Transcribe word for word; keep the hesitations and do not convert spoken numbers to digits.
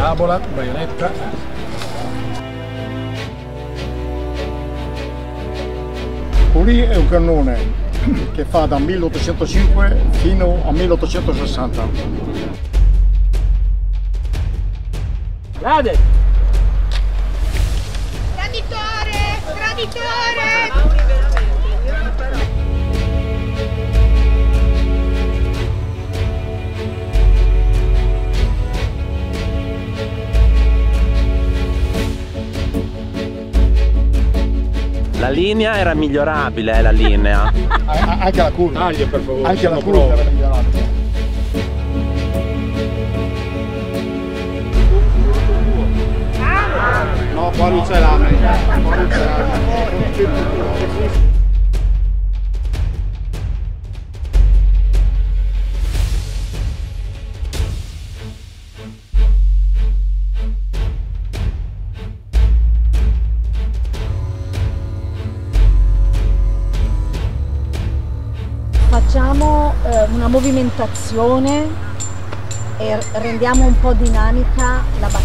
parabola, baionetta. Quelli è un cannone che fa da milleottocentocinque fino a milleottocentosessanta. Grande! Traditore! Traditore! La linea era migliorabile, eh, la linea. Anche la curva. Taglia per favore. Anche la sono curva pro. era migliorata. No, qua non c'è lame. Qua non c'è lame. Facciamo eh, una movimentazione e rendiamo un po' dinamica la batteria.